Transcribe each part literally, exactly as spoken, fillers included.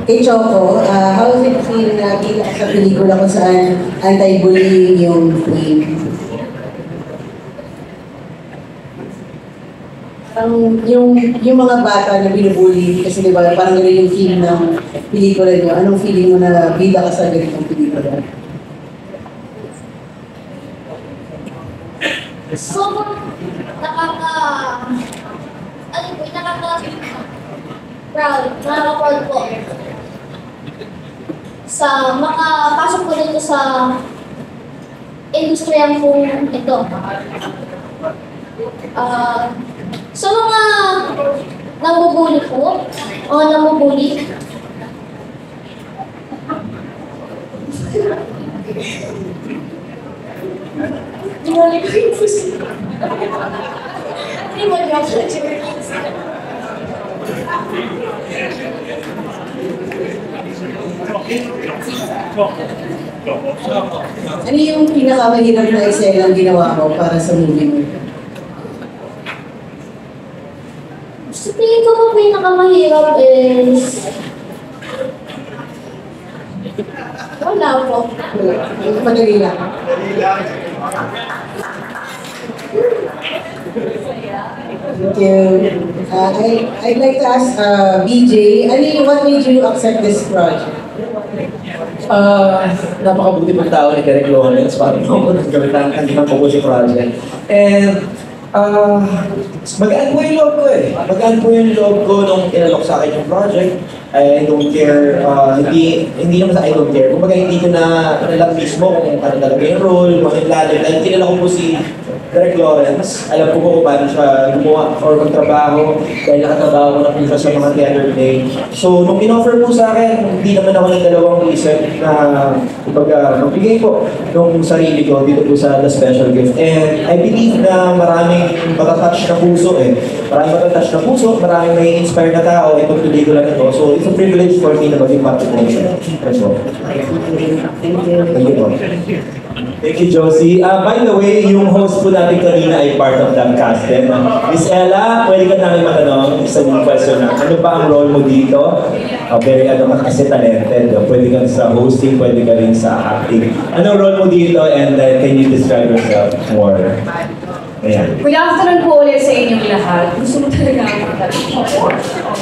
kay Choco, uh, how does it feel na kita sa pelikula kung saan anti-bullying yung theme? Ang yung yung mga bata na binubully kasi di ba parang yun yung theme ng pelikula niyo. Anong feeling mo na bida ka sa ganitong pelikula? So, nakaka... ano po, nakaka... proud, nakaka-proud po. Sa makapasok po dito sa industriyang po ito. Uh, sa mga namubuli po, o namubuli, Dimali ko yung puso. Dimali ko yung puso. Ano yung pinakamahirap na eksena ang ginawa mo para sa movie mo? Sa tingin ko po pinakamahirap is... wala po. Madali lang. Thank you. Uh, I, I'd like to ask uh, B J, ano yung, what made you accept this project? Uh, napakabuti pong tao ni Derek Lawrence para mo gawin ang kanyang Kokoshi project. And uh, magaan po yung loob ko eh. Magaan po yung loob ko nung inalok sa akin yung project. I don't care, uh, hindi, hindi naman sa I don't care. Kumbaga hindi ko na alam mismo kung ano talaga yung role, makilala. Dahil kilala ko po si Derek Lawrence, alam ko po kung paano siya gumawa or magtrabaho dahil nakatrabaho ko na po siya sa mga theater play. So, nung in-offer po sa akin, hindi naman ako ng dalawang isip na kumbaga magbigay po nung sarili ko dito po sa The Special Gift. And I believe na maraming matatouch na puso eh. Maraming matatouch na puso, maraming may inspire na tao itong pelikula na ito. So, it's a privilege for me na maging part of it. So, Thank you. thank you po. Thank you, Josie. Uh, by the way, yung host po natin kanina ay part of that cast din. Miss Ella, pwede ka namin matanong isa yung question na, ano ba ang role mo dito? Uh, very ano ka kasi talented. Pwede ka sa hosting, pwede ka rin sa acting. Anong role mo dito and uh, can you describe yourself more? Ayan. Good afternoon po ulit sa inyong lahat. Gusto mo talaga ako magtanong.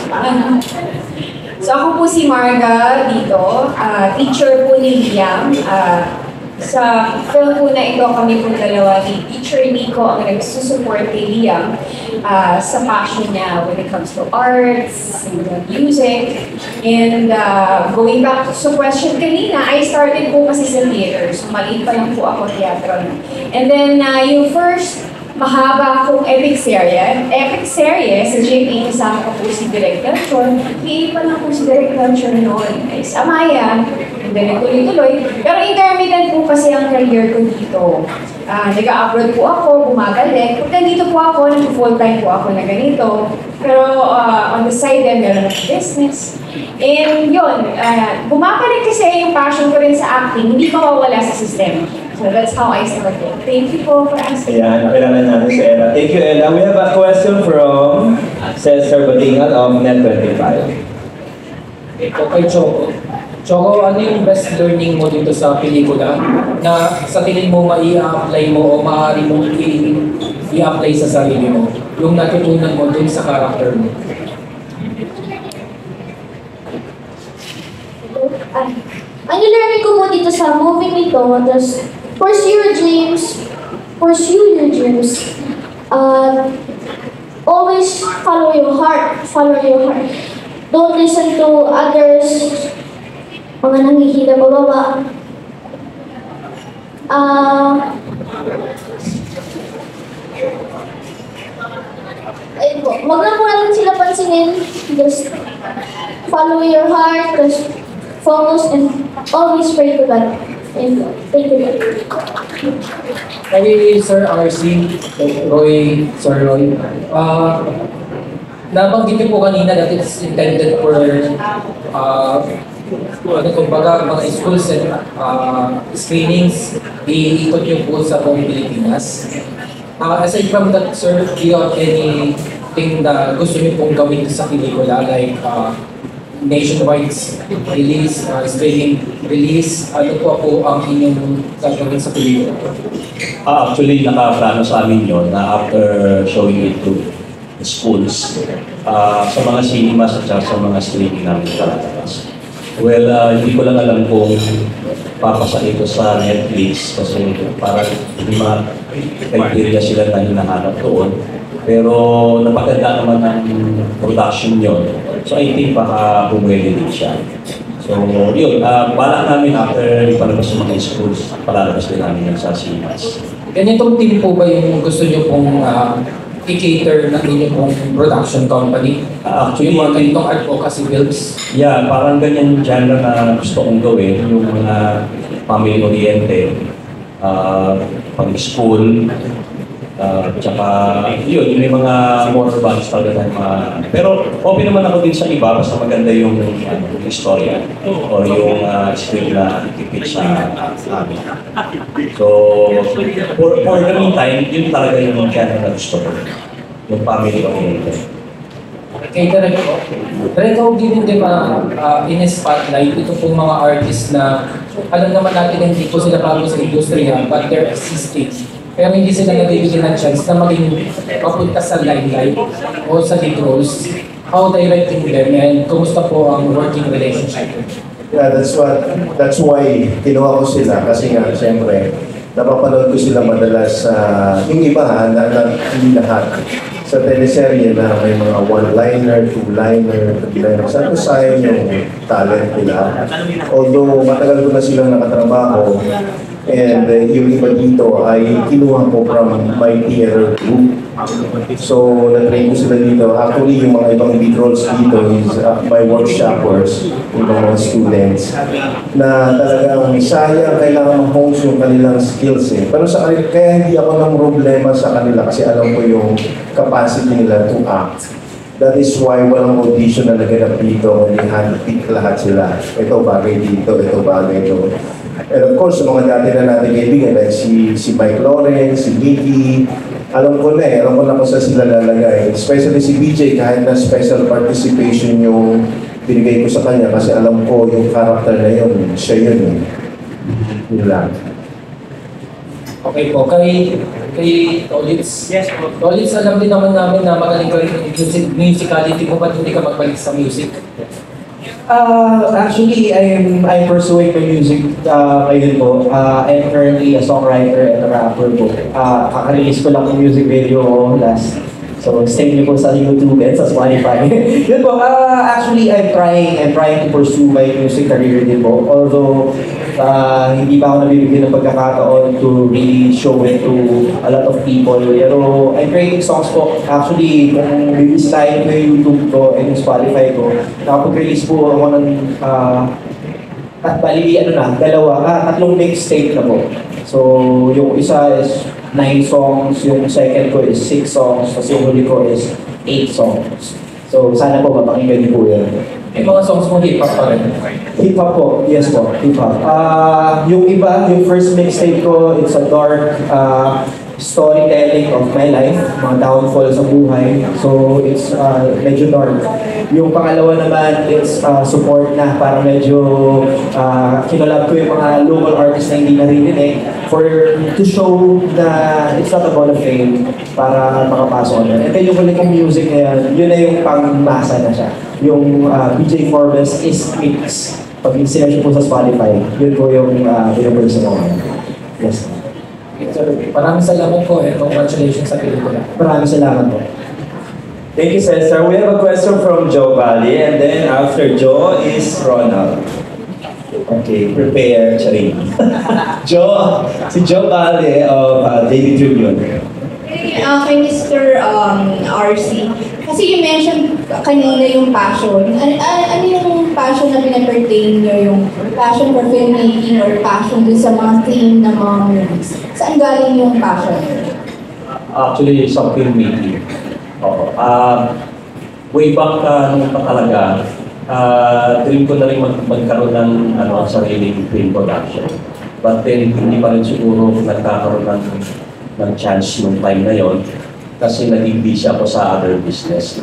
So ako po si Marga dito, uh, teacher po ni Liam. Uh, Sa film po na ito, kami po dalawa ni Teacher Nico ang nagsusupport kay Liam uh, sa passion niya when it comes to arts, music. And uh, going back to sa question kanina, I started po kasi sa theater. So maliit pa lang po ako teatro. And then uh, yung first mahaba akong epic serye. Epic serye, sa J P, kasama ko po si Direk Lanchon. Hindi pa lang po si Direk Lanchon noon. Ay, sa Amaya. And then, tuloy-tuloy. Pero intermittent po kasi ang career ko dito. Uh, Nag-a-upload po ako, gumagalit. Pag nandito po ako, nag-full-time po ako na ganito. Pero uh, on the side din, meron akong business. And yun, uh, bumabalik kasi yung passion ko rin sa acting, hindi mawawala sa sistema. So that's how I started. Thank you po for asking. Ayan, nakilala natin si Ella. Thank you, Ella. We have a question from Cesar Badingal of Net twenty-five. Ito kay Choco. Choco, ano yung best learning mo dito sa pelikula na sa tingin mo mai-apply mo o maaari mong i-apply sa sarili mo? Yung natutunan mo dun sa character mo? Ang learning ko po dito sa movie nito, just pursue your dreams, pursue your dreams. Uh, always follow your heart, follow your heart. Don't listen to others, mga nanghihila bababa. Uh, ayun po, wag lang po natin sila pansinin. Just follow your heart, just focus and always pray to God. And thank you. Kay Sir R C, Roy, Sir Roy, uh, nabanggit niyo po kanina that it's intended for uh, ano kumbaga mga schools and uh, screenings, iikot niyo po sa buong Pilipinas. Uh, aside from that, sir, do you have anything na gusto niyo pong gawin sa pelikula? Like, uh, nationwide release, uh, streaming release, ano po po ang inyong gagawin sa pelikula? Ah, actually, nakaplano sa amin yun na after showing it to the schools, ah, sa mga cinemas at saka sa mga streaming namin talagas. Well, ah, hindi ko lang alam kung papasa ito sa Netflix kasi parang may mga criteria sila na hinahanap doon. Pero napaganda naman ng production yun. So I think baka pumwede din siya. So yun, uh, balak namin after ipalabas sa mga schools, palalabas din namin yun sa cinemas. Ganitong team po ba yung gusto nyo pong uh, i-cater ng inyong pong production company? Uh, actually, Yung mga ganitong advocacy films? yeah, parang ganyan yung genre na gusto kong gawin, yung mga family-oriented, uh, pag-school, uh, tsaka yun, yung may mga more values talaga ng mga... Pero open naman ako din sa iba, basta maganda yung, ano, yung istorya o yung uh, script na ikipit sa amin. So, for, for the meantime, yun talaga yung genre na gusto ko, yung family-oriented. Kaya talaga po, talaga ko din din ma uh, in-spotlight ito pong mga artists na alam naman natin na hindi po sila bago sa industriya but they're existing. Pero hindi sila nabibigyan ng chance na maging papunta sa limelight o sa lead roles. How directing them and kumusta po ang working relationship? Yeah, that's what, that's why kinuha ko sila kasi nga, siyempre, napapanood ko sila madalas sa, yung iba ha, na, na, hindi lahat. Sa teleserye na may mga one-liner, two-liner, three-liner. Saan ko sayang yung talent nila? Although matagal ko na silang nakatrabaho, and uh, yung iba dito ay kinuha ko from my theater group. So, na-train ko sila dito. Actually, yung mga ibang lead roles dito is uh, my workshoppers, yung mga students, na talagang sayang kailangan ma-hone yung kanilang skills eh. Pero sa kanila, kaya hindi ako ng problema sa kanila kasi alam ko yung capacity nila to act. That is why walang audition na naganap dito, hindi hand-pick lahat sila. Ito bagay dito, ito bagay ito. And of course, sa mga dati na natin kaibigan, like si, si Mike Lawrence, si Mickey, alam ko na eh, alam ko na kung saan sila lalagay. Especially si B J, kahit na special participation yung binigay ko sa kanya kasi alam ko yung character na yun, siya yun eh. Yun lang. Okay po, kay kay Tolitz. Yes po. Tolitz, alam din naman namin na magaling ka rin yung music, musicality mo, ba't hindi ka magbalik sa music? Uh, actually, I'm I'm pursuing my music uh, ngayon po. Uh, I'm currently a songwriter and a rapper po. Uh, kaka-release ko lang yung music video ko last. So, stay niyo po sa YouTube and sa Spotify. Yun po, uh, actually, I'm trying, I'm trying to pursue my music career din po. Although, uh, hindi pa ako nabibigyan ng pagkakataon to really show it to a lot of people. Pero, I'm creating songs po. Actually, kung bibisitahin ko yung YouTube ko and yung Spotify ko, nakapag-release po ako ng, uh, at bali, ano na, dalawa, ah, tatlong mixtape na po. So, yung isa is nine songs, yung second ko is six songs, tapos yung huli ko is eight songs. So, sana po mapakinggan niyo po yun. Yung mga songs mo hip-hop pa rin. Hip-hop po, yes po, hip-hop. Ah, yung iba, yung first mixtape ko, it's a dark uh, storytelling of my life, mga downfall sa buhay. So, it's uh, medyo dark. Yung pangalawa naman, it's uh, support na para medyo uh, kinolab ko yung mga local artists na hindi naririnig for to show na it's not about the fame para makapasok na. And then yung huli kong music na yun, yun na yung pangmasa na siya. Yung uh, B J Forbes is mix. Pag sinerge po sa Spotify, yun po yung uh, binubulsa ko ngayon. Yes. So, maraming salamat po and congratulations sa pelikula. Maraming salamat po. Thank you, Cesar. We have a question from Joe Valle, and then after Joe is Ronald. Okay, prepare, Charing. Joe, si Joe Valle of uh, Daily Tribune. Uh, kay Mister Um, R C, kasi you mentioned kanina yung passion. Ano, ano yung passion na pinapertain nyo? Yung passion for filmmaking or passion dun sa mga theme ng mga movies? Saan galing yung passion? Actually, sa filmmaking. Oo. Uh, way back uh, nung pa talaga, uh, dream ko na rin mag magkaroon ng ano, sariling film production. But then, hindi pa rin siguro nagkakaroon ng, ng chance nung time na yon kasi naging busy ako sa other business.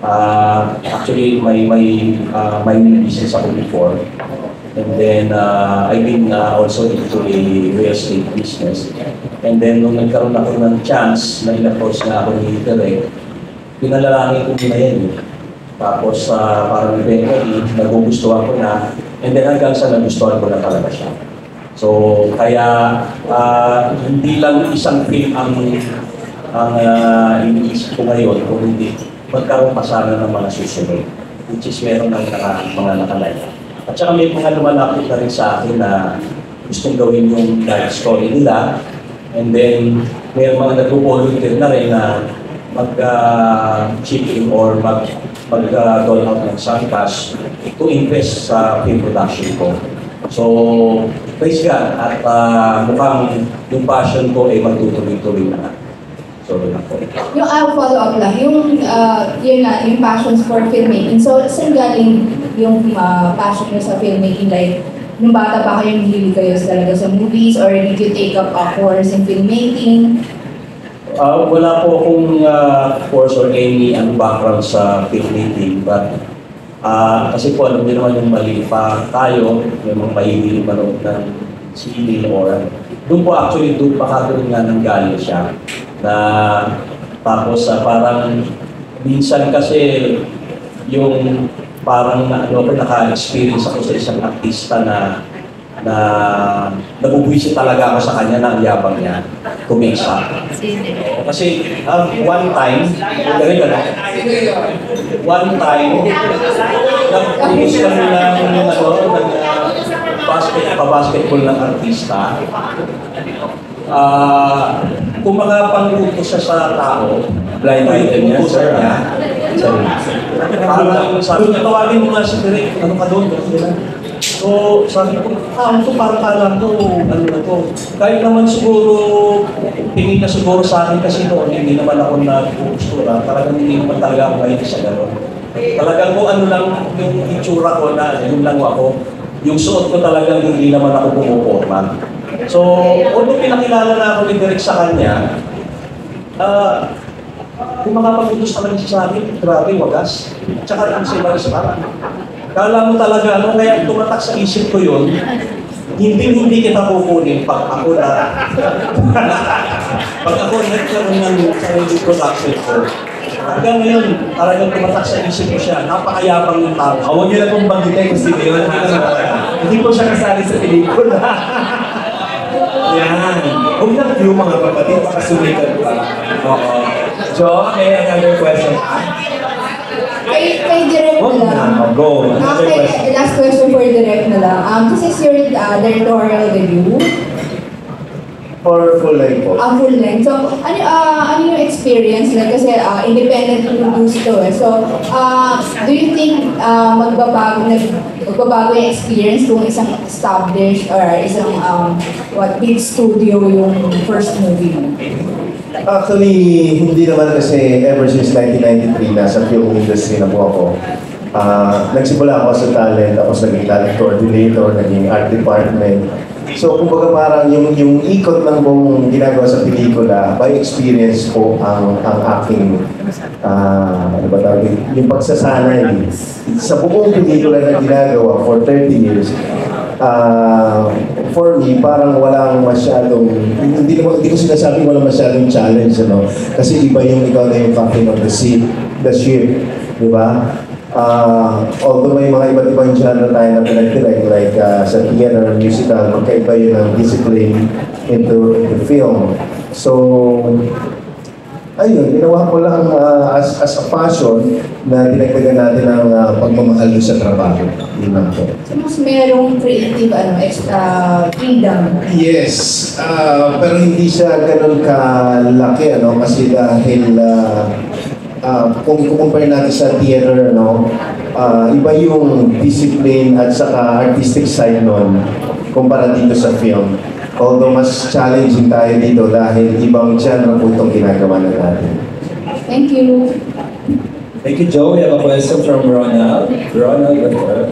Uh, actually, may may uh, may business ako before. And then, uh, I've been uh, also into a real estate business. And then, nung nagkaroon ako ng chance na in-approach na ako ni Direk, pinalalangin ko na yan. Tapos, uh, parang eventually, nagugustuhan ko na. And then, hanggang sa nagustuhan ko na talaga siya. So, kaya, uh, hindi lang isang film ang, ang uh, iniisip ko ngayon, kung hindi, magkaroon pa sana ng mga susunod. Which is meron ng naka, mga nakalaya. At saka may mga lumalapit na rin sa akin na gustong gawin yung life story nila. And then, may mga nag-volunteer na rin na mag-chip uh, in or mag, mag-dole uh, out ng some cash to invest sa film production ko. So, praise God. At uh, mukhang yung passion ko ay magtutuloy-tuloy na. So, yun ako. Yung uh, follow-up lang, yung, uh, yun na, yung passions for filmmaking. So, saan galing yung uh, passion nyo sa filmmaking? Like, nung bata pa kayo, hindi kayo talaga sa movies? Or did you take up a course in filmmaking? Uh, wala po akong uh, course or any ano, background sa filmmaking. But, uh, kasi po, alam niyo naman yung mali pa tayo, yung mga mahilig manood ng sine or doon po actually, doon pa katuloy nga ng galing siya. Na tapos uh, parang minsan kasi yung parang na, ano ako naka-experience ako sa isang artista na na nabubwisit talaga ako sa kanya na ang yabang niya kumisa. Kasi um, one time, ganun gano'n, one time, nag-finish kami ng ano, ng basket, pa-basketball ng artista. Ah, uh, kung makapangkuto siya sa tao, blind item niya, sir, niya. Parang sabi niya, tawagin mo nga si Direk, ano ka doon? So, sabi ko, ah, ito parang kala ko, ano na to. Kahit naman siguro, tingin na siguro sa akin kasi doon, hindi naman ako nag-ustura. Talagang hindi naman talaga ako mahilig sa gano'n. Talagang kung ano lang yung itsura ko na, yun lang ako. Yung suot ko talagang hindi naman ako pumuporma. So, although pinakilala na ako ni Direk sa kanya, uh, kung makapag-utos naman siya sa akin, grabe, wagas. Tsaka lang sa iba sa parang. Kala mo talaga, ano, kaya tumatak sa isip ko yun, hindi hindi kita kukunin pag ako na, pag ako nagkaroon ng sarili production ko. Hanggang ngayon, talagang tumatak sa isip ko siya, napakayabang yung tao. Huwag niyo na pong banggitin kung sino yun. Hindi po siya kasali sa pelikula. Yan. Huwag na yung mga kapatid, baka sumikat pa. Oo. Jo, may another question. Kay, kay Direk Huwag na lang. na. Go. Ah, Another kay, question. last question for Direk na lang. Um, this is your uh, directorial debut. For full length po. Ah, full length. So, ano, uh, ano yung experience? Like, kasi uh, independent produced to eh. So, uh, do you think uh, magbabago, nag, magbabago yung experience kung isang established or isang um, what big studio yung first movie mo? Actually, hindi naman kasi ever since nineteen ninety-three nasa film industry na po ako. Uh, nagsimula ako sa talent, tapos naging talent coordinator, naging art department. So, kumbaga parang yung, yung ikot lang pong ginagawa sa pelikula, by experience po ang, ang aking, uh, ano ba tawag, yung pagsasanay sa buong pelikula na ginagawa for thirty years. Uh, for me, parang walang masyadong, hindi, naman, hindi ko sinasabing walang masyadong challenge, ano? Kasi iba yung ikaw na yung captain of the ship, the ship, di ba? Uh, although may mga iba't ibang genre tayo na pinag-direct, like uh, sa theater, musical, magkaiba yun ang discipline into the film. So, ayun, ginawa ko lang uh, as, as a passion na dinagdagan natin ang uh, pagmamahal sa trabaho. Yun lang po. So, mas merong creative, ano, extra freedom. Yes, uh, pero hindi siya ganun kalaki, ano, kasi dahil uh, Uh, kung i-compare natin sa theater, no, uh, iba yung discipline at saka artistic side nun kumpara dito sa film. Although mas challenging tayo dito dahil ibang genre po itong ginagawa na natin. Thank you. Thank you, Joe. We have a question from Ronald. Ronald, whatever.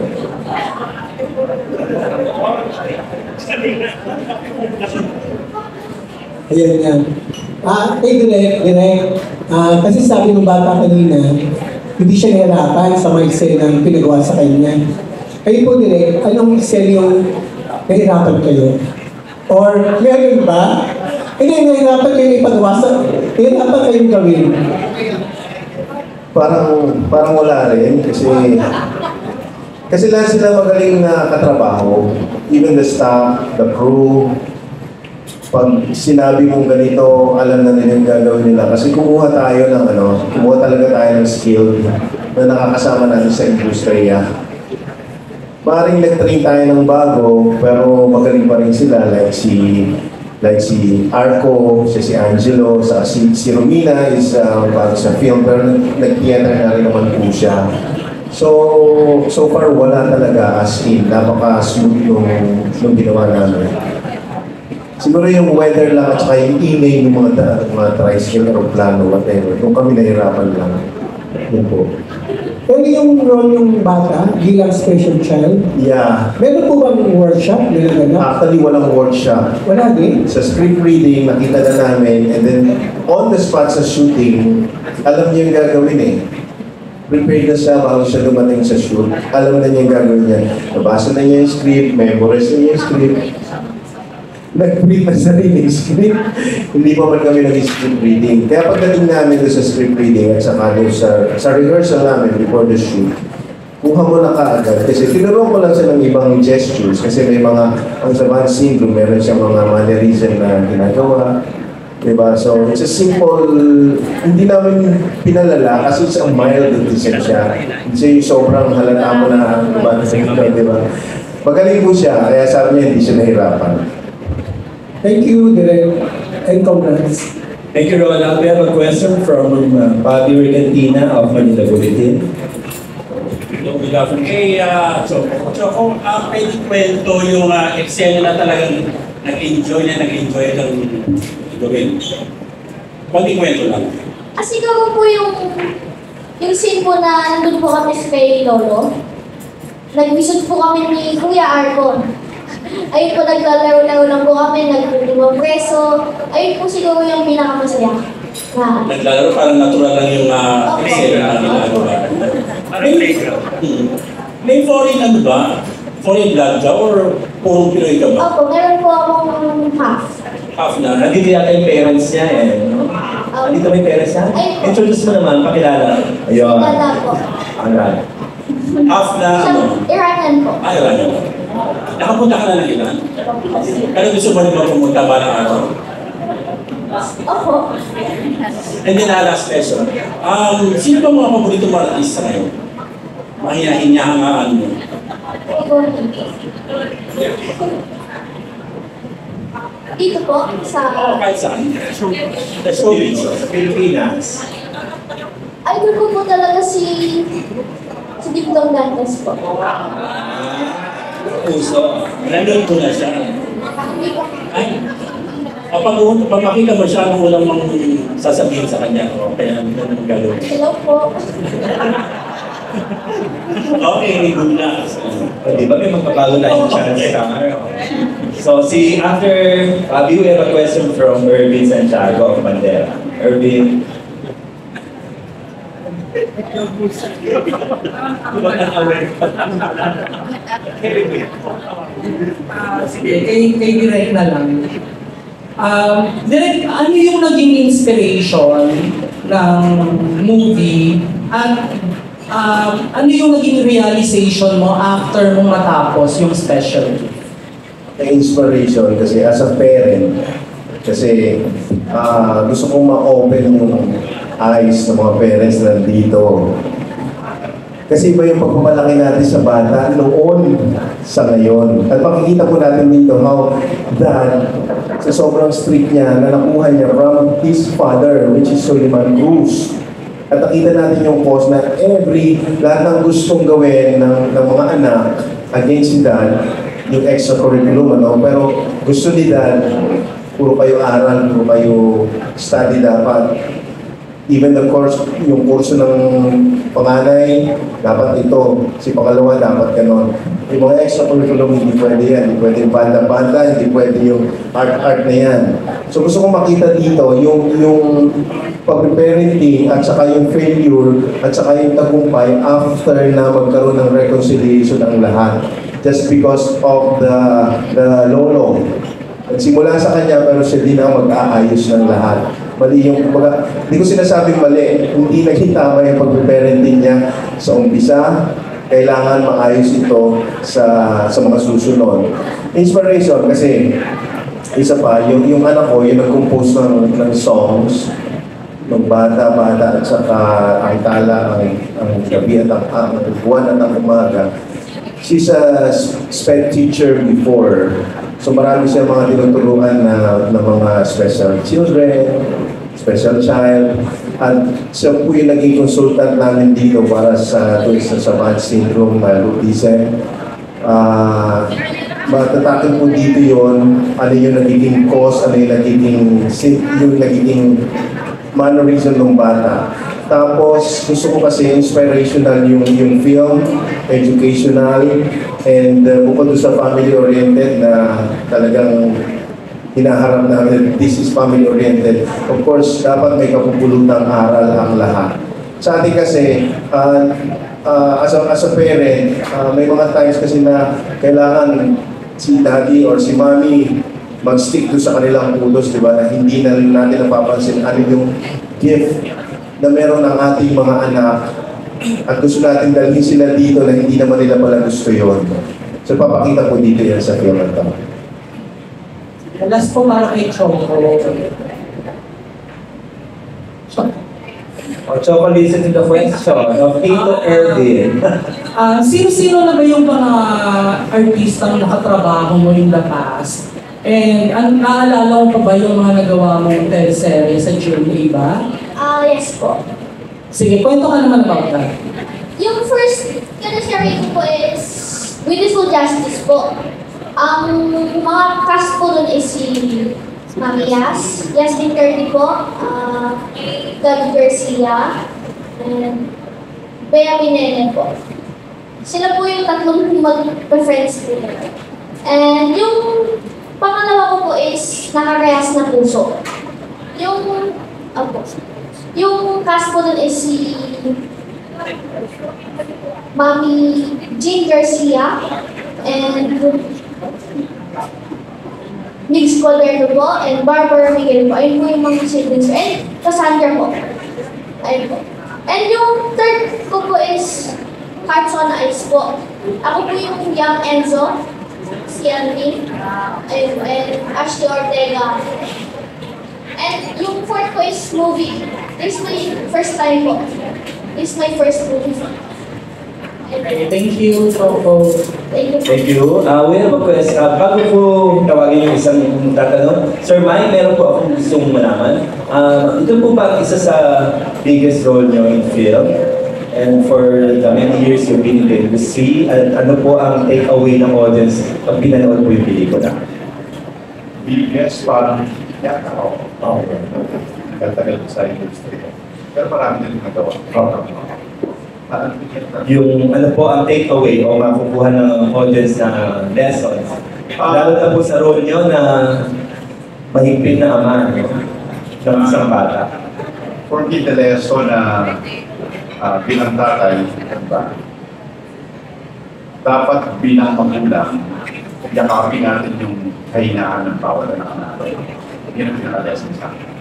Ayan yan. Ah, kay Direk, Direk, ah, kasi sabi ng bata kanina, hindi siya nahirapan sa mga excel na pinagawa sa kanya. Kayo po direct, anong excel yung nahirapan kayo? Or meron ba? Hindi, nahirapan kayo ipagawa sa, nahirapan kayong gawin. Parang, parang wala rin kasi kasi lahat sila magaling na katrabaho. Even the staff, the crew. Pag sinabi mong ganito, alam na nila yung gagawin nila. Kasi kumuha tayo ng ano, kumuha talaga tayo ng skill na nakakasama natin sa industriya. Maring nag-train tayo ng bago, pero magaling pa rin sila. Like si, like si Arco, si, si Angelo, sa, si, si Romina is uh, parang sa film, pero nag-theater na rin naman po siya. So, so far wala talaga as in, napaka-smooth nung, nung ginawa namin. Siguro yung weather lang at saka yung email ng mga, mga tricycle, aeroplano, whatever. Kung kami nahirapan lang. Yun po. Pero yung role yung bata, bilang special child, Yeah. meron po bang workshop? Meron na? Actually, walang workshop. Wala din. Sa script reading, nakita na namin, and then on the spot sa shooting, alam niya yung gagawin eh. Prepared na siya bago siya dumating sa shoot. Alam na niya yung gagawin niya. Nabasa na niya yung script, memorize na niya yung script. Nag-read na sarili yung script. Hindi pa man kami nag-script reading. Kaya pagdating namin doon sa script reading at saka doon sa, sa rehearsal namin before the shoot, kuha mo na kaagad. Kasi tinuruan ko lang siya ng ibang gestures. Kasi may mga, ang Savant syndrome, meron siyang mga mannerism na ginagawa. Diba? So, it's a simple, hindi namin pinalala kasi it's a mild autism siya. Kasi sobrang halata mo na, diba? Diba? Magaling po siya, kaya sabi niya hindi siya nahirapan. Thank you, Direk, and congrats. Thank you, Ronald. We have a question from uh, Bobby Regentina of Manila Bulletin. Good afternoon. Eh, uh, so, so kung uh, pwede kwento yung uh, Excel na talagang nag-enjoy na nag-enjoy ng gawin. Konting kwento lang. Ah, siguro po yung, yung scene po na nandun po kami sa kay Lolo. Nag-visit po kami ni Kuya Arcon. Ayun po, naglalaro-laro lang po kami, nagtutulong preso. Ayun po siguro yung pinakamasaya. Na, Naglalaro parang natural lang yung uh, Excel na ginagawa. May, hmm. May foreign ano ba? Foreign blood ka or purong Pinoy ka ba? opo, meron po akong half. Half na. Nandito yata yung parents niya eh. No? Um, Nandito ba yung parents niya? Ayun po. Introduce mo naman, pakilala. Ayun. Ganda po. Alright. Half na Siya, ano? Iranian po. Ay, wala. Nakapunta ka na ng Iran? Pero gusto mo rin ba pumunta ba ng araw? Opo. And then, uh, last question. Um, sino ba mga paborito mo artista ngayon? Mahina-hinyahangaan mo. Dito po, sa... Oo, kahit saan. Sa showbiz. Sa Pilipinas. Idol ko po talaga si... si Dingdong Dantes po. Puso. Nandun ko na siya. Hindi po. Ay. Pag, pag makita mo siya, ang unang mang sasabihin sa kanya. O, kaya ano nang gagawin. Hello po. Okay, good na. O, di ba may magpapago tayong chance ka? So, si after Bobby, we have a question from Ervin Santiago of Bandera. Ervin. Sige, kay, kay Direk na lang. Um, Direk, ano yung naging inspiration ng movie at um, ano yung naging realization mo after mong matapos yung special gift? Inspiration kasi as a parent, kasi uh, gusto kong ma-open yung eyes ng mga parents na dito. Kasi iba yung pagpapalaki natin sa bata noon sa ngayon. At makikita po natin dito how dad, sa sobrang strict niya, na nakuha niya from his father, which is Soliman Cruz. At nakita natin yung cause na every, lahat ng gustong gawin ng, ng mga anak against si dad, yung extracurriculum, ano? Pero gusto ni dad, puro kayo aral, puro kayo study dapat. Even the course, yung kurso ng panganay, dapat ito. Si pangalawa, dapat ganon. Yung mga extracurriculum, hindi pwede yan. Hindi pwede yung banda-banda, hindi pwede yung art-art na yan. So gusto kong makita dito, yung, yung pag-parenting at saka yung failure at saka yung tagumpay after na magkaroon ng reconciliation ang lahat. Just because of the, the lolo. Nagsimula sa kanya pero siya din ang mag-aayos ng lahat. Mali yung, kumbaga, hindi ko sinasabing mali, hindi naging tama yung pag-parenting niya sa umpisa. Kailangan maayos ito sa sa mga susunod. Inspiration kasi, isa pa, yung, yung anak ko, yung nag-compose ng, ng songs, ng bata-bata at saka ang tala, ang, ang gabi at ang, ang buwan at ang umaga. She's a sped teacher before. So marami siya mga tinuturuan na, na mga special children, special child. At siya po yung naging consultant namin dito para sa sa Savant Syndrome, uh, autism. Uh, matatakin po dito yon ano yung nagiging cause, ano yung nagiging, yung nagiging mannerism ng bata. Tapos, gusto ko kasi inspirational yung, yung film, educational, and uh, bukod doon sa family-oriented na talagang hinaharap namin, this is family-oriented. Of course, dapat may kapupulutang aral ang lahat. Sa atin kasi, uh, uh, as, a, as a parent, uh, may mga times kasi na kailangan si daddy or si mommy mag-stick to sa kanilang ulos, di ba, na hindi na natin napapansin ano yung gift na meron ng ating mga anak at gusto natin dalhin sila dito na hindi naman nila pala gusto yun. So, papakita po dito yan sa film na ito. Last po para kay Choco. O, Choco, listen to the question of Tito Erwin. Ah, sino-sino na ba yung mga artistang nakatrabaho mo in the past? And ang naalala mo pa ba yung mga nagawa mong teleserye sa G M A ba? Ah, yes po. Sige, kwento ka naman about that. Yung first teleserye ko po is Beautiful Justice po. Ang mga cast po doon is si Mami Yas, Yasmin Curdy po, uh, David Garcia, and Bea Minene po. Sila po yung tatlong mag-friends po. And yung pangalawa ko po is Nakakayas na Puso. Yung, ako, yung cast po dun is si Mami Jean Garcia and Migs Colberto po and Barbara Miguel po. Ayun po yung mga siblings ko. And Cassandra po. Ayun po. And yung third ko po is Hearts on Ice po. Ako po yung young Enzo, si Andy, and, and Ashley Ortega. And yung fourth ko is movie. This is my first time po. This is my first movie. Okay, thank you, Choco. Thank you. Thank you. Uh, we have a question. Uh, bago po tawagin yung isang tatanong, Sir Mike, meron po akong gustong malaman. Uh, ito po ba ang isa sa biggest role nyo in film? And for the many years you've been in the industry, at ano po ang take-away ng audience pag pinanood po yung pelikula? Biggest, parang yata ako. Okay. Tagal-tagal sa industry. Pero marami din nagawa. Yung ano po ang take-away o makukuha ng audience na lessons? Lalo na po sa role nyo na mahigpit na ama ng isang bata. For me, the lesson na uh, bilang tatay, diba? Dapat bilang magulang, yakapin natin yung kahinaan ng bawat anak natin. Yan ang pinaka-lesson sa akin.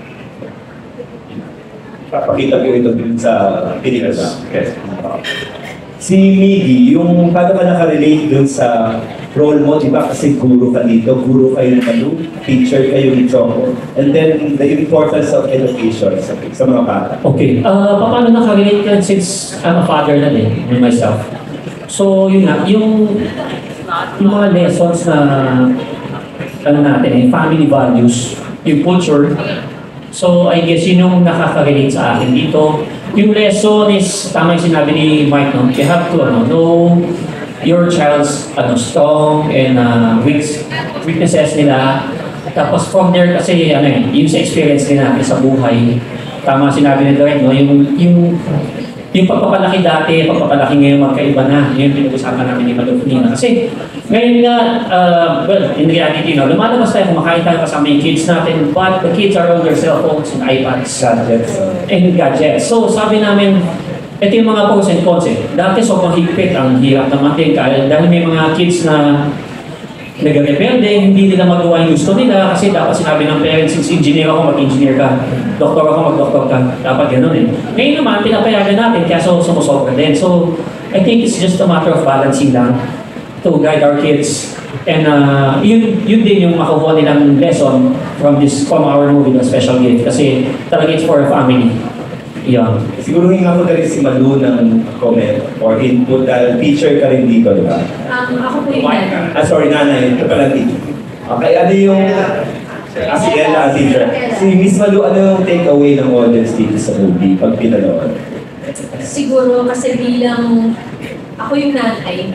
Pakita ko ito din sa pelikula. Yes. Si Miggy, yung paano ka nakarelate dun sa role mo, di ba kasi guro ka dito, guro kayo ng ano, teacher kayo ni Choco. And then the importance of education sa, sa mga bata. Okay, uh, paano nakarelate yan since I'm a father na din, with myself. So yun nga, yung, yung mga lessons na ano natin, eh, family values, yung culture. So I guess yun yung nakaka-relate sa akin dito. Yung lesson is, tama yung sinabi ni Mike, no? You have to ano, know your child's ano, strong and uh, weak, weaknesses nila. Tapos from there kasi ano yun, yung sa experience din natin sa buhay. Tama sinabi ni Lord, no? Yung, yung yung pagpapalaki dati, pagpapalaki ngayon magkaiba na. Yun yung pinag-usapan namin ni Madam Nina. Kasi ngayon nga, uh, well, in reality, no, lumalabas tayo, kumakain tayo kasama yung kids natin, but the kids are on their cell phones and iPads. Gadgets. And gadgets. So sabi namin, ito yung mga pros and cons eh. Dati sobrang higpit, ang hirap naman din dahil may mga kids na nag-rebelde, hindi nila magawa yung gusto nila kasi dapat sinabi ng parents, since engineer ako, mag-engineer ka. Doktor ako, mag-doktor ka. Dapat gano'n eh. Ngayon naman, pinapayagan natin kaya so, sumusobra din. So, I think it's just a matter of balancing lang to guide our kids. And uh, yun, yun din yung makukuha nilang lesson from this, from our movie, The Special Gift. Kasi talaga it's for a family. Yan. Siguro nga po rin si Malu ng comment or input dahil teacher ka rin dito, di ba? Um, ako po yung nanay. Ah, sorry, nanay. Ito pala teacher. Okay, ano yung... Ah, si Ella, teacher. Si Miss Malu, ano yung take-away ng audience dito sa movie pag pinanood? Siguro kasi bilang ako yung nanay,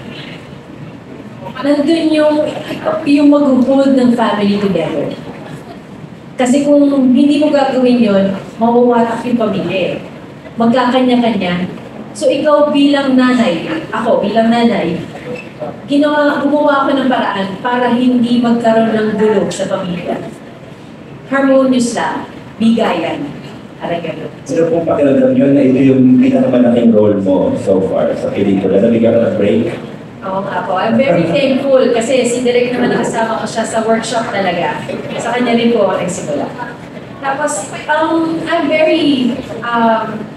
nandun yung, yung mag-hold ng family together. Kasi kung hindi mo gagawin yun, mawawatak yung pamilya. Magkakanya-kanya. So ikaw bilang nanay, ako bilang nanay, ginawa, gumawa ako ng paraan para hindi magkaroon ng gulo sa pamilya. Harmonious lang, bigayan. Para gano'n. Sino pong pakiramdam yun na ito yung pinakamalaking role mo so far sa pelikula? Nabigyan ka ng break? Oo nga po. I'm very thankful kasi si Direk naman nakasama ko siya sa workshop talaga. Sa kanya rin po ako nagsimula. Tapos, um, I'm very um,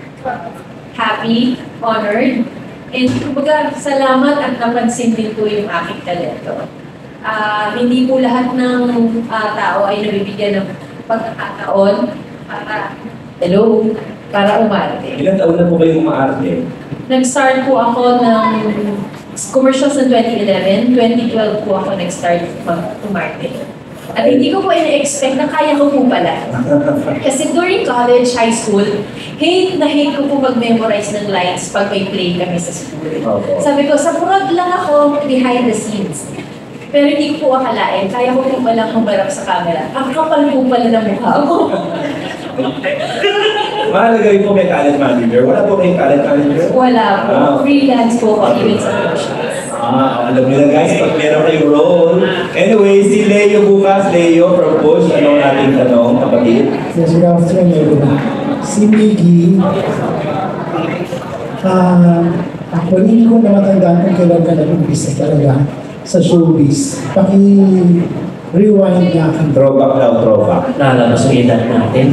happy, honored, and kumbaga salamat at napansin din po yung aking talento. Uh, hindi po lahat ng uh, tao ay nabibigyan ng pagkakataon para, hello, para umarte. Ilang taon na po kayong umaarte? Nag-start po ako ng commercials ng twenty eleven, twenty twelve po ako nag-start mag-umarte. At hindi ko po ina-expect na kaya ko po pala. Kasi during college, high school, hate na hate ko po mag-memorize ng lines pag may play kami sa school. Sabi ko, sa prod lang ako behind the scenes. Pero hindi ko po akalain, kaya ko po palang humarap sa camera. Ang kapal po pala ng mukha ko. Mahalaga rin po may talent manager. Wala po kayong talent manager? Wala po. Ah. Freelance po ako, even sa promotions. Ah, alam niyo na guys, pag meron kayong role. Anyway, si Leo bukas, Leo from Push, ano ang ating tanong, kapatid? Yes, good afternoon everyone. Si Miggy, ah, actually hindi ko na matandaan kung kailan ka nag-umpisa talaga sa showbiz. Paki-rewind niya akin. Throwback daw, throwback. Lalabas ang edad natin.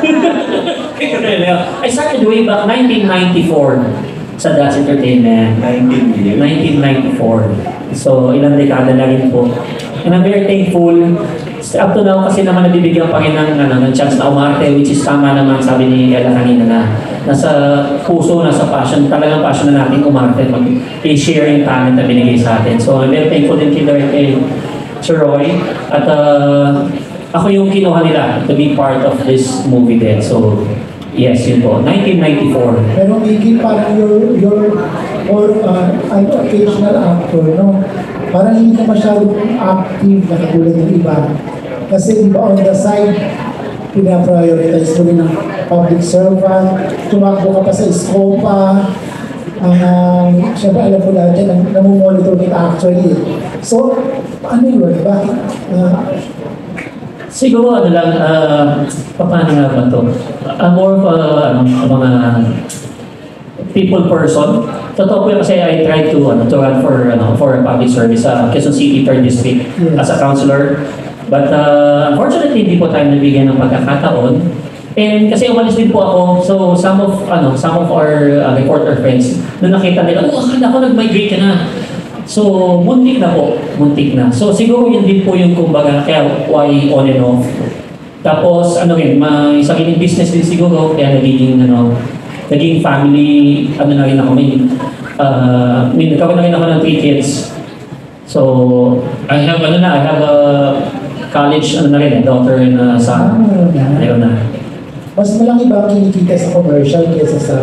I started way back nineteen ninety-four sa That's Entertainment. nineteen ninety-four. So, ilang dekada na rin po. And I'm very thankful. Up to now, kasi naman nabibigyan pa rin ng, ano, ng chance na umarte, which is tama naman, sabi ni Ella kanina na nasa puso, nasa passion, talagang passion na natin umarte, mag-share yung talent na binigay sa atin. So, I'm very thankful din kay kay Sir Roy. At uh, ako yung kinuha nila to be part of this movie din. So, yes, yun po. nineteen ninety-four. Pero Miggy, parang you're, you're more uh, an occasional actor, no? Parang hindi ka masyadong active na katulad ng iba. Kasi di ba on the side, pinaprioritize mo rin ng public servant, tumakbo ka pa sa Scopa, ang uh, siyempre alam mo lahat yan, nam- namumonitor kita actually. So, ano yun? Bakit? Uh, Siguro ano lang, uh, paano nga ba ito? Uh, more of a, ano, mga people person. Totoo po yun kasi I tried to, ano, to run for, ano, for a public service sa uh, Quezon City third District as a counselor. But uh, unfortunately, hindi po tayo nabigyan ng pagkakataon. And kasi umalis din po ako, so some of ano, some of our uh, reporter friends, nung nakita nila, oh, akala ko nag-migrate ka na. So, muntik na po, muntik na. So, siguro yun din po yung kumbaga, kaya why on and off. Tapos, ano rin, may sariling business din siguro, kaya nagiging, ano, naging family, ano na rin ako, may, uh, may nagkaroon na rin ako ng three kids. So, I have, ano na, I have a college, ano na rin, daughter and uh, son. Ayun na. mas malaki ba ang kinikita sa commercial kaysa sa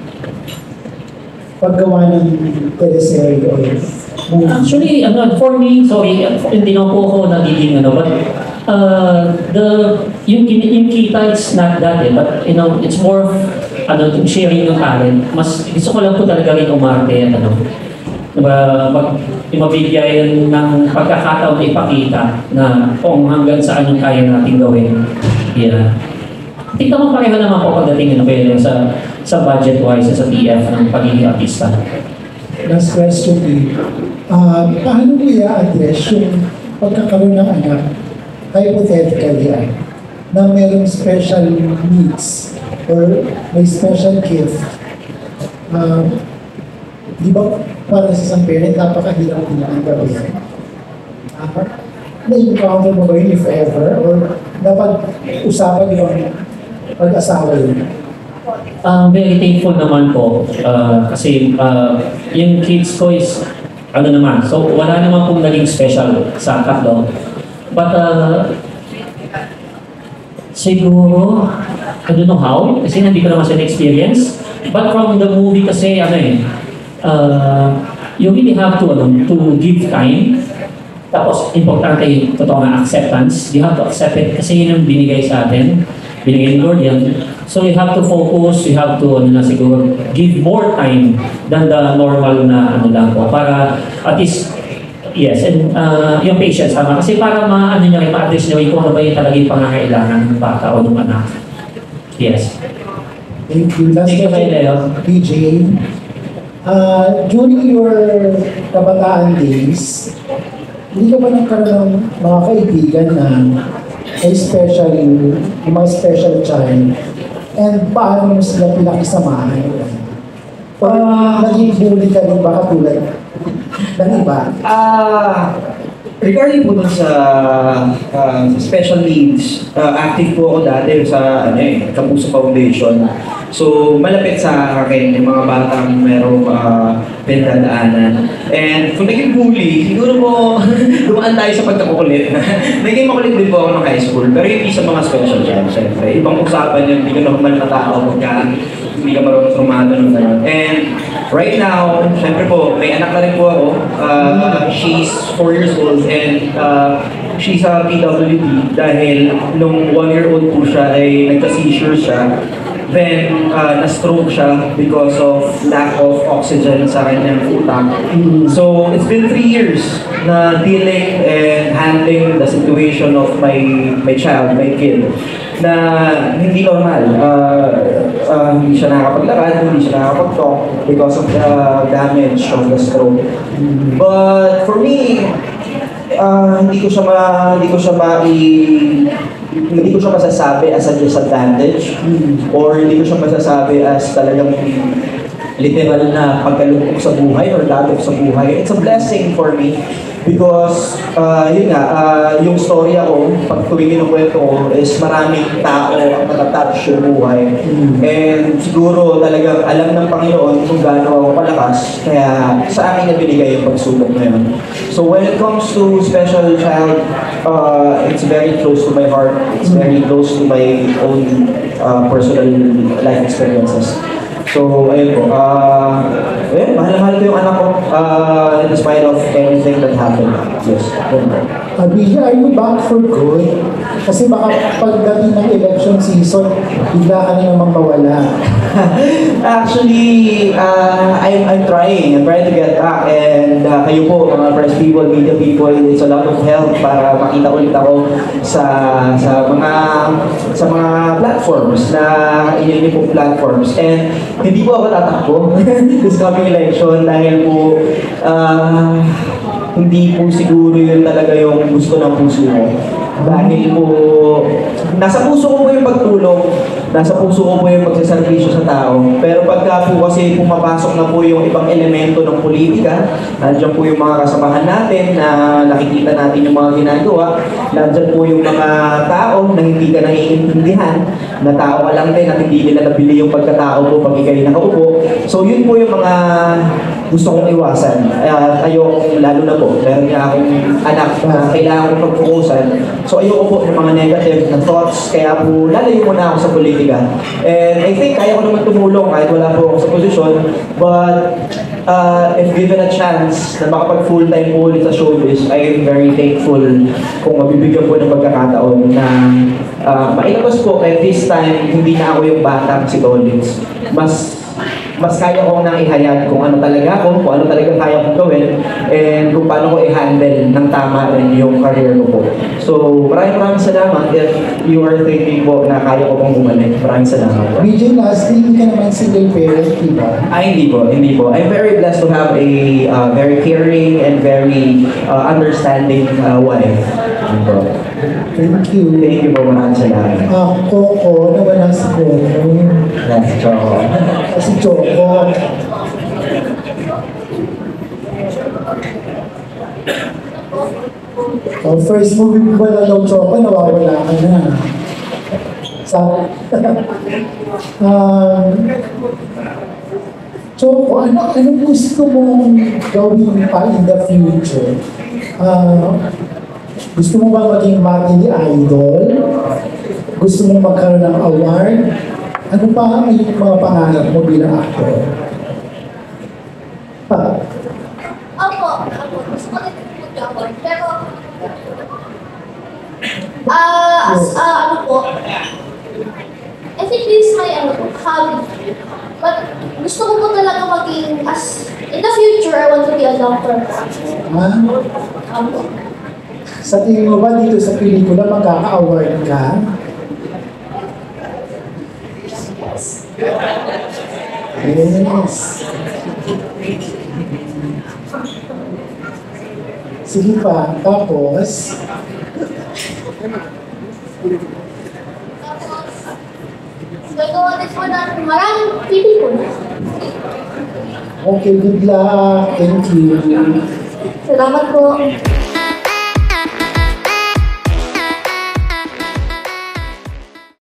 paggawa ng teleserye o movie? Actually, ano, for me, sorry, hindi na po ako nagiging ano, but uh, the, yung, yung kita, it's not that eh, but you know, it's more of ano, sharing ng talent. Mas gusto ko lang po talaga rin umarte at ano, diba, mag, mabigyan ng pagkakataon na ipakita na kung hanggang saan yung kaya natin gawin. Yeah. Tingnan mo pareho naman po pagdating ano, kayo sa, sa budget-wise sa T F ng pagiging artista. Last question eh. Uh, paano mo i-address yung pagkakaroon ng anak, hypothetically ah, na mayroong special needs or may special gift? Uh, di ba para sa isang parent, napakahirap din ang gawin? Uh, na-encounter mo ba yun if ever? Or dapat usapan yung pag-asawa yun? Uh, very thankful naman po uh, kasi uh, yung kids ko is ano naman, so wala naman pong naging special sa tatlo. But uh, siguro, I don't know how, kasi hindi ko naman siya na-experience. But from the movie kasi, ano eh, uh, you really have to, ano, to give time. Tapos, importante yung totoo na acceptance. You have to accept it kasi yun yung binigay sa atin. Binigay ni Lord yan. So you have to focus, you have to, ano na siguro, give more time than the normal na ano lang po. Para at least, yes, and uh, yung patience, tama. Kasi para ma, ano nyo, ma-address nyo kung ano ba yung talaga yung pangangailangan ng bata o ng anak. Yes. Thank you. Last Thank you, question, P J. Uh, during your kabataan days, hindi ka ba nagkaroon ng mga kaibigan na may special, yung mga special child? And paano mo sila pinakisamahan? Or naging bully ka rin ba katulad ng iba? Ah, regarding po dun sa uh, special needs, uh, active po ako dati sa ano eh, Kapuso Foundation. So, malapit sa akin yung mga batang merong uh, pinagdadaanan. And kung naging bully, siguro po dumaan tayo sa pagkakukulit. Naging makulit din po ako ng high school, pero hindi sa mga special child, syempre. Ibang usapan yun, hindi ka normal na tao pagka hindi ka marunong trumado ng gano'n. And right now, syempre po, may anak na rin po ako. Uh, she's four years old and uh, she's a P W D dahil nung one year old po siya ay nagka-seizure siya. Then, uh, na-stroke siya because of lack of oxygen sa kanyang utak. So, it's been three years na dealing and handling the situation of my my child, my kid, na hindi normal. Uh, uh, hindi siya nakakapaglakad, hindi siya nakakapag-talk because of the damage of the stroke. But for me, uh, hindi ko siya ma, hindi ko siya ma hindi ko siya masasabi as a disadvantage or hindi ko siya masasabi as talagang literal na pagkalugkok sa buhay or dagok sa buhay. It's a blessing for me because uh, yun nga, uh, yung storya ko, pag tuwing kinukwento ko is maraming tao ang natatouch yung buhay. And siguro talagang alam ng Panginoon kung gaano ako palakas, kaya sa akin na binigay yung pagsubok na yun. So when it comes to special child, uh, it's very close to my heart. It's very close to my own uh, personal life experiences. So, ayun po. Uh, ayun, mahal-mahal ko yung anak ko uh, in spite of anything that happened. Yes. Uh, Billy, are you back for good? Kasi baka pagdating ng election season, bigla ka na namang mawala. Actually, uh, I'm, I'm trying. I'm trying to get back. And uh, kayo po, mga press people, media people, it's a lot of help para makita ulit ako sa sa mga sa mga platforms na inyong pong platforms. And hindi po ako tatakbo this coming election dahil po uh, hindi po siguro yun talaga yung gusto ng puso mo. Dahil po, nasa puso ko po yung pagtulong, nasa puso ko po yung pagsaservisyo sa tao. Pero pagka po kasi pumapasok na po yung ibang elemento ng politika, nandiyan po yung mga kasamahan natin na nakikita natin yung mga ginagawa, nandiyan po yung mga tao na hindi ka naiintindihan, na tao ka lang din at hindi nila nabili yung pagkatao po pag ikay nakaupo. So yun po yung mga gusto kong iwasan. Uh, ayoko, lalo na po, meron nga akong anak na kailangan kong pagpukusan. So ayoko po ng mga negative na thoughts, kaya po lalayo muna ako sa politika. And I think kaya ko naman tumulong kahit wala po ako sa posisyon, but uh, if given a chance na makapag full-time po ulit sa showbiz, I am very thankful kung mabibigyan po ng pagkakataon na uh, mailabas po at this time, hindi na ako yung batang si Tolins. Mas mas kaya kong nang ihayag kung ano talaga ako, kung ano talaga kaya kong gawin, and kung paano ko i-handle ng tama rin yung career ko po. So, maraming maraming salamat if you are thinking po na kaya ko pong bumalik. Maraming salamat po. B J, lastly, hindi ka naman single parent, di ba? Ay, hindi po, hindi po. I'm very blessed to have a uh, very caring and very uh, understanding uh, wife. Thank you. Thank you po, maraming salamat. Ah, Coco, nawala si Coco. Yes, Choco. Si Choco. Oh, first movie ko na daw Choco, nawawala ka na. Sa... um, Choco, ano, ano gusto mong gawin pa in the future? Ah... Gusto mo ba maging matinee idol? Gusto mo magkaroon ng award? Ano pa ang iyong mga pangarap mo bilang actor? Ha? Opo, opo. Gusto ko rin mag-award. Pero, ah, as, ah, ano po, I think this is my, ano po, hobby. But, gusto ko po talaga maging, as, in the future, I want to be a doctor. Ha? Opo. Sa tingin mo ba dito sa pelikula magkaka-award ka? Yes. Sige pa, tapos... Gagawa din po na maraming pelikula. Okay, good luck. Thank you. Salamat po.